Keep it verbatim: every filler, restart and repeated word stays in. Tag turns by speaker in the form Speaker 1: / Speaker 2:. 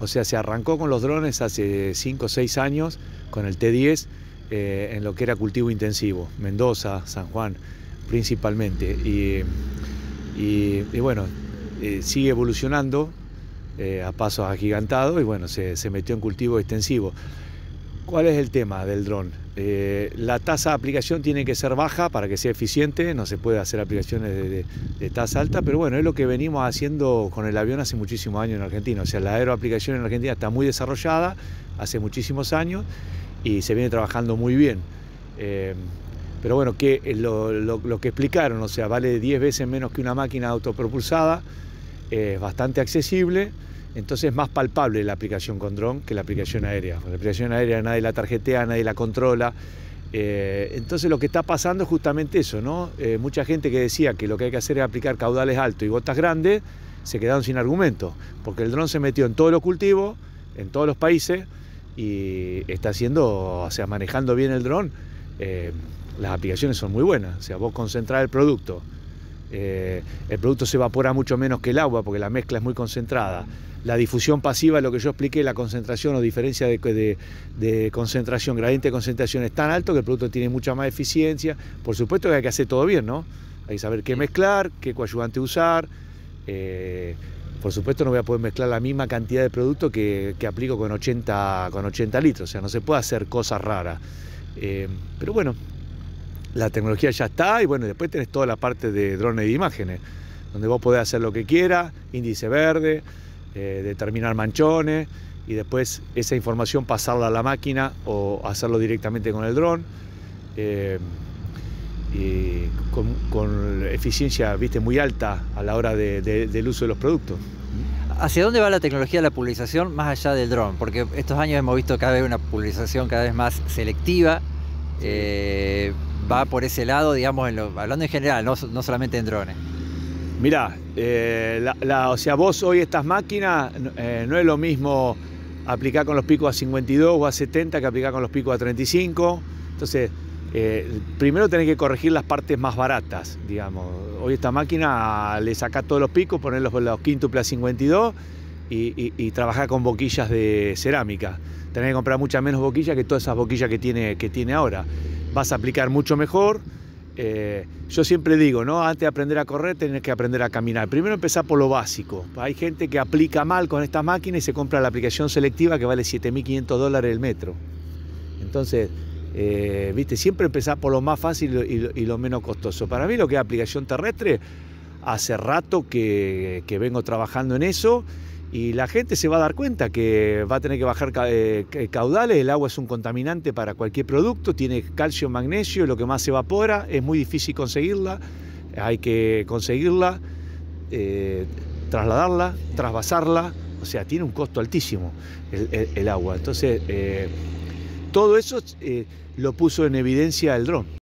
Speaker 1: O sea, se arrancó con los drones hace cinco o seis años, con el T diez, eh, en lo que era cultivo intensivo, Mendoza, San Juan, principalmente. Y, y, y bueno, eh, sigue evolucionando eh, a pasos agigantados y bueno, se, se metió en cultivo extensivo. ¿Cuál es el tema del dron? Eh, la tasa de aplicación tiene que ser baja para que sea eficiente, no se puede hacer aplicaciones de, de, de tasa alta, pero bueno, es lo que venimos haciendo con el avión hace muchísimos años en Argentina. O sea, la aeroaplicación en Argentina está muy desarrollada hace muchísimos años y se viene trabajando muy bien. Eh, pero bueno, que lo, lo, lo que explicaron, o sea, vale diez veces menos que una máquina autopropulsada, es bastante accesible. Entonces es más palpable la aplicación con dron que la aplicación aérea. La aplicación aérea nadie la tarjetea, nadie la controla. Eh, entonces lo que está pasando es justamente eso, ¿no? Eh, mucha gente que decía que lo que hay que hacer es aplicar caudales altos y botas grandes, se quedaron sin argumento, porque el dron se metió en todos los cultivos, en todos los países, y está haciendo, o sea, manejando bien el dron. Eh, las aplicaciones son muy buenas. O sea, vos concentrás el producto, eh, el producto se evapora mucho menos que el agua porque la mezcla es muy concentrada. La difusión pasiva, lo que yo expliqué, la concentración o diferencia de, de, de concentración, gradiente de concentración es tan alto que el producto tiene mucha más eficiencia. Por supuesto que hay que hacer todo bien, ¿no? Hay que saber qué mezclar, qué coadyuvante usar. Eh, por supuesto no voy a poder mezclar la misma cantidad de producto que, que aplico con ochenta, con ochenta litros. O sea, no se puede hacer cosas raras. Eh, pero bueno, la tecnología ya está y bueno, después tenés toda la parte de drones de imágenes, donde vos podés hacer lo que quieras, índice verde, Eh, determinar manchones y después esa información pasarla a la máquina o hacerlo directamente con el dron eh, y con, con eficiencia, viste, muy alta a la hora de, de, del uso de los productos.
Speaker 2: ¿Hacia dónde va la tecnología de la pulverización más allá del dron? Porque estos años hemos visto cada vez una pulverización cada vez más selectiva. Sí. eh, va por ese lado, digamos, en lo, hablando en general, no, no solamente en drones.
Speaker 1: Mirá, eh, la, la, o sea, vos hoy estas máquinas eh, no es lo mismo aplicar con los picos a cincuenta y dos o a setenta que aplicar con los picos a treinta y cinco. Entonces, eh, primero tenés que corregir las partes más baratas, digamos. Hoy esta máquina le sacás todos los picos, ponés los, los quíntuples a cincuenta y dos y, y, y trabajás con boquillas de cerámica. Tenés que comprar muchas menos boquillas que todas esas boquillas que tiene, que tiene ahora. Vas a aplicar mucho mejor. Eh, yo siempre digo, ¿no? Antes de aprender a correr tenés que aprender a caminar. Primero empezar por lo básico. Hay gente que aplica mal con esta máquina y se compra la aplicación selectiva que vale siete mil quinientos dólares el metro. Entonces, eh, viste, siempre empezar por lo más fácil y lo, y lo menos costoso. Para mí lo que es aplicación terrestre, hace rato que, que vengo trabajando en eso y la gente se va a dar cuenta que va a tener que bajar caudales. El agua es un contaminante para cualquier producto, tiene calcio, magnesio, lo que más se evapora, es muy difícil conseguirla, hay que conseguirla, eh, trasladarla, trasvasarla, o sea, tiene un costo altísimo el, el, el agua. Entonces, eh, todo eso eh, lo puso en evidencia el dron.